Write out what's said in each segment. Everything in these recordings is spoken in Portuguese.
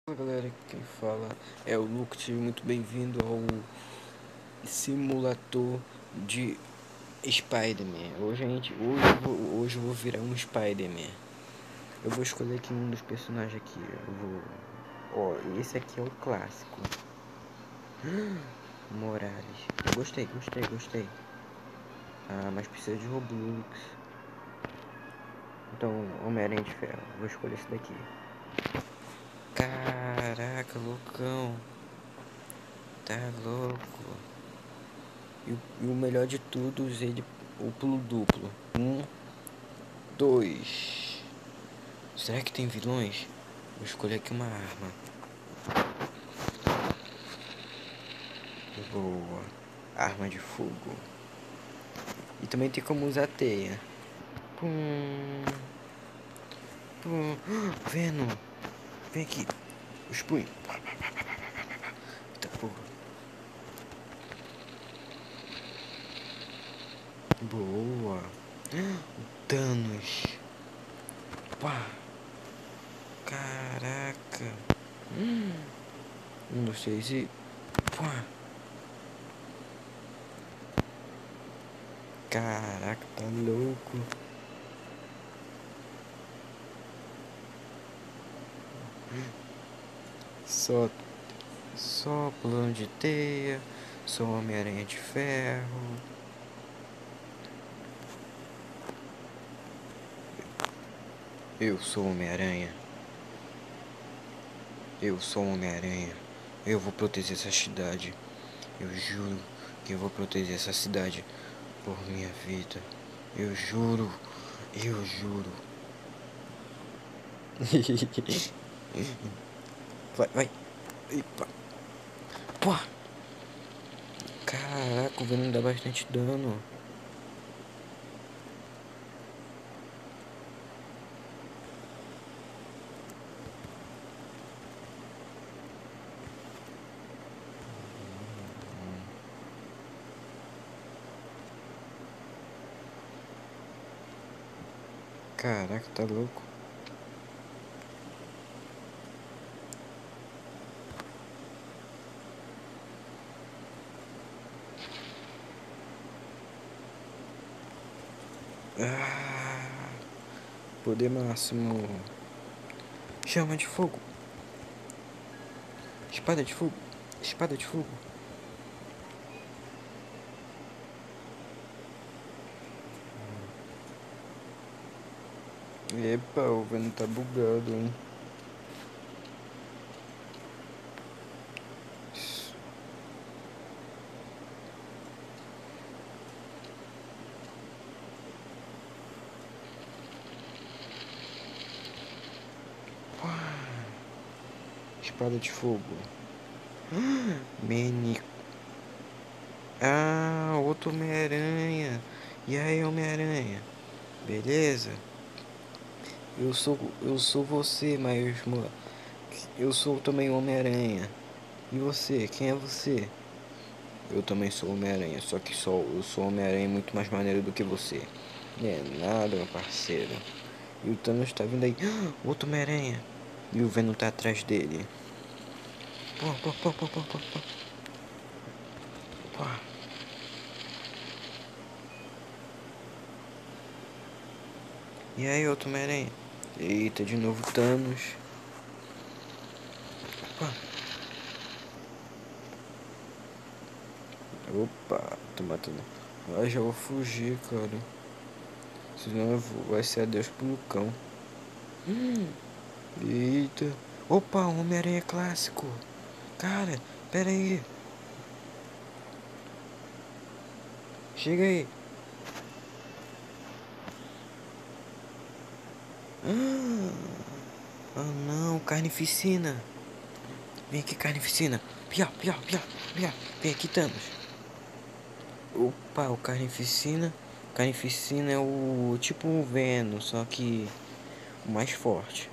Fala galera, quem fala é o Lucas, muito bem-vindo ao simulador de Spider-Man. Hoje eu vou virar um Spider-Man. Eu vou escolher aqui um dos personagens aqui. Ó, esse aqui é o clássico. Morales. Eu gostei. Ah, mas precisa de Robux. Então, Homem-Aranha de Ferro. Vou escolher esse daqui. Caraca, loucão. Tá louco. E o melhor de tudo, usei o pulo duplo. Um, dois. Será que tem vilões? Vou escolher aqui uma arma. Boa. Arma de fogo. E também tem como usar teia. Pum. Pum. Venom. Vem aqui. Os punhos. Eita porra. Boa. Thanos. Pá. Caraca. Um, dois, três e. Pá. Caraca, tá louco. Só, só plano de teia. Sou Homem-Aranha de Ferro. Eu sou Homem-Aranha. Eu sou Homem-Aranha. Eu vou proteger essa cidade. Eu juro que eu vou proteger essa cidade por minha vida. Eu juro. Eu juro. Vai. Epa. Pô. Caraca, o Venom dá bastante dano. Caraca, tá louco. Ah, poder máximo. Chama de fogo. Espada de fogo. Espada de fogo. Epa, o Venom tá bugado, hein. Espada de fogo. Meni. Ah, outro Homem-Aranha. E aí, Homem-Aranha? Beleza? Eu sou você, mas eu sou também o Homem-Aranha. E você? Quem é você? Eu também sou Homem-Aranha, só que eu sou Homem-Aranha muito mais maneiro do que você. Não é nada, meu parceiro. E o Thanos tá vindo aí. Outro Homem-Aranha. E o Venom tá atrás dele. Pô. Pô. E aí, outro Homem-Aranha? Eita, de novo Thanos. Pô. Opa, tô matando. Ah, já vou fugir, cara. Senão vai ser adeus pro cão. Eita. Opa, Homem-Aranha clássico. Cara, pera aí. Chega aí. Ah não, carnificina. Vem aqui, carnificina. Piá. Vem aqui, Thanos. Opa, o carnificina. Carnificina é o tipo um Venom, só que o mais forte.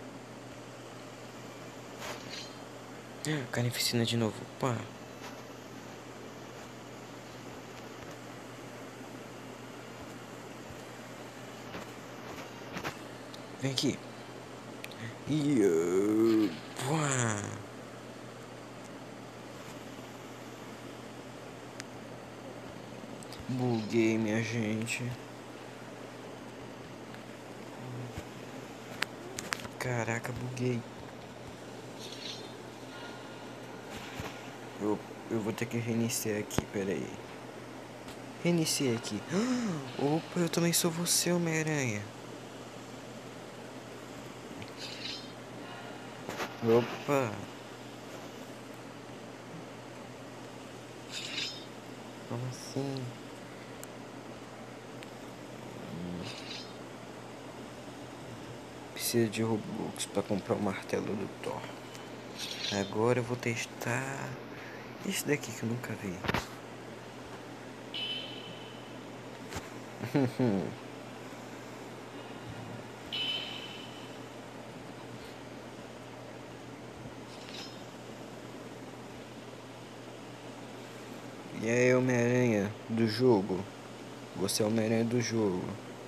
Carnificina de novo. Opa. Vem aqui. E. Pá. Buguei, minha gente. Caraca, buguei. Eu vou ter que reiniciar aqui, pera aí. Reiniciei aqui. Opa, eu também sou você, Homem-Aranha. Opa. Como assim? Precisa de Robux pra comprar o martelo do Thor. Agora eu vou testar esse daqui que eu nunca vi. E aí, Homem-Aranha do jogo? Você é o Homem-Aranha do jogo.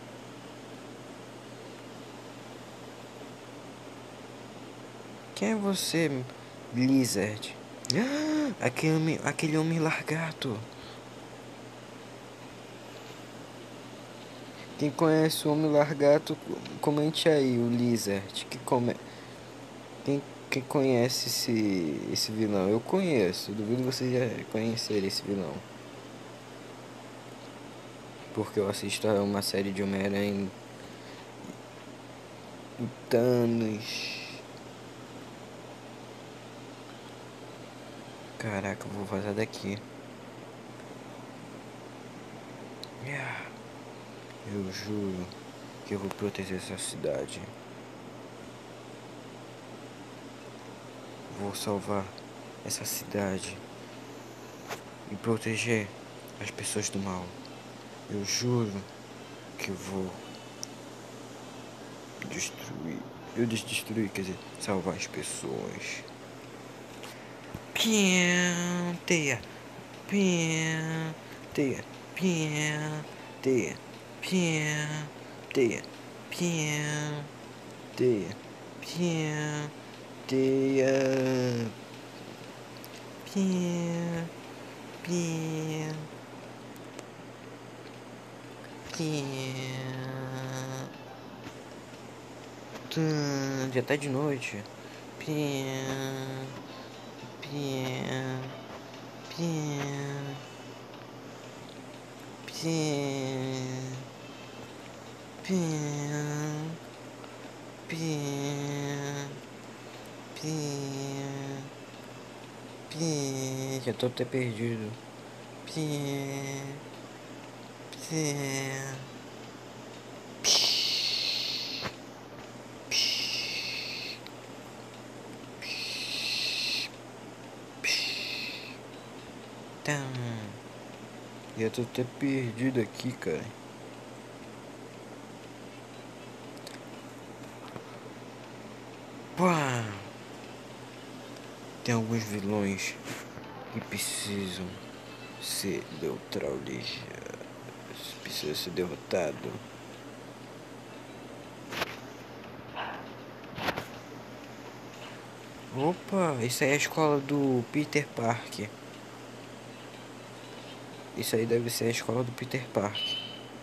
Quem é você, Lizard? Aquele homem largato. Quem conhece o Homem Largato, comente aí, o Lizard. Quem conhece esse vilão? Eu conheço, duvido vocês já conhecerem esse vilão. Porque eu assisto a uma série de Homem-Aranha e Thanos. Caraca, eu vou vazar daqui. Eu juro que eu vou proteger essa cidade. Vou salvar essa cidade e proteger as pessoas do mal. Eu juro que eu vou destruir. Destruir, quer dizer, salvar as pessoas. Piam, teia, piam, teia, piam, teia, piam, teia, piam, teia, piam, teia, piam, piam, piam. Já tá de noite. Piam, piam, piam, piam, piam, piam, piam, piam. Já tô até perdido. Piam, piam. Já tô até perdido aqui, cara. Pá! Tem alguns vilões que precisam ser neutralizados. Precisa ser derrotado. Opa, isso aí é a escola do Peter Parker. Isso aí deve ser a escola do Peter Parker.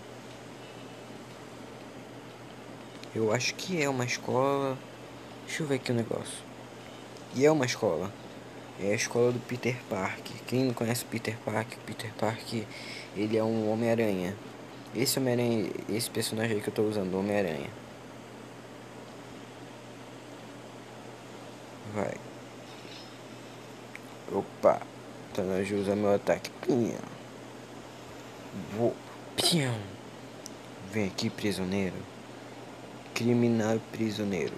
Eu acho que é uma escola. Deixa eu ver aqui o negócio. E é uma escola. É a escola do Peter Parker. Quem não conhece o Peter Parker, ele é um Homem-Aranha. Esse Homem-Aranha, esse personagem aí que eu tô usando, o Homem-Aranha. Vai. Opa. Tá na hora de usar meu ataque. Pinha. Vou. Pinha. Vem aqui, prisioneiro. Criminal prisioneiro.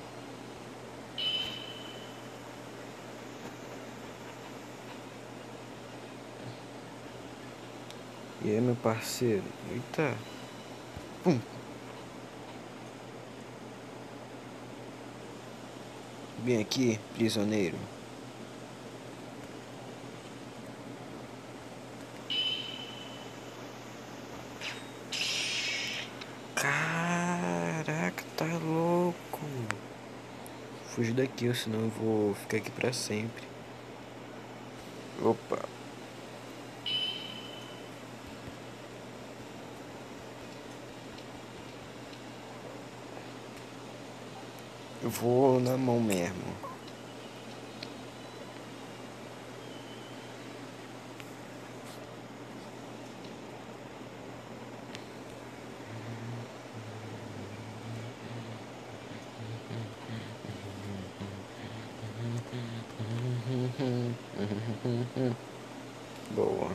E aí, meu parceiro? Eita. Pum. Vem aqui, prisioneiro. Caraca, tá louco. Fugi daqui, senão eu vou ficar aqui pra sempre. Opa. Eu vou na mão mesmo. Boa.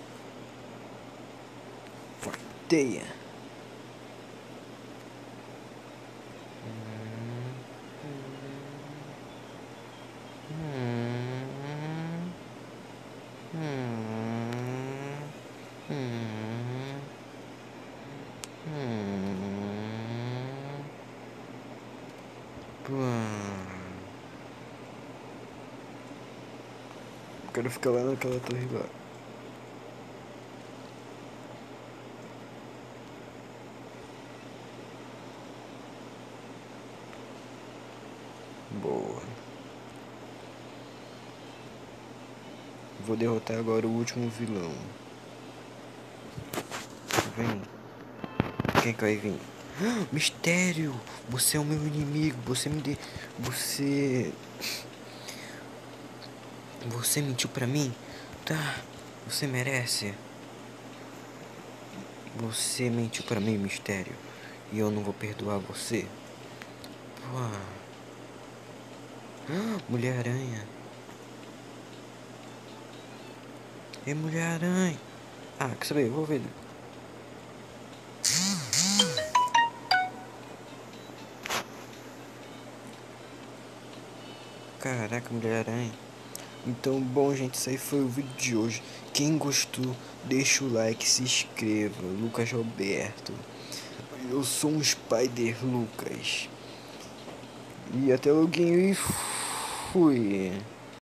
Teia. Quero ficar lá naquela torre lá. Boa. Vou derrotar agora o último vilão. Vem. Quem que vai vir? Mistério! Você é o meu inimigo. Você mentiu pra mim? Tá. Você merece. Você mentiu pra mim, Mistério. E eu não vou perdoar você. Mulher-Aranha. É Mulher-Aranha. Ah, quer saber? Eu vou ver. Caraca, Mulher-Aranha. Então, bom, gente, isso aí foi o vídeo de hoje. Quem gostou, deixa o like, se inscreva. Lucas Roberto. Eu sou um Spider Lucas. E até logo e fui.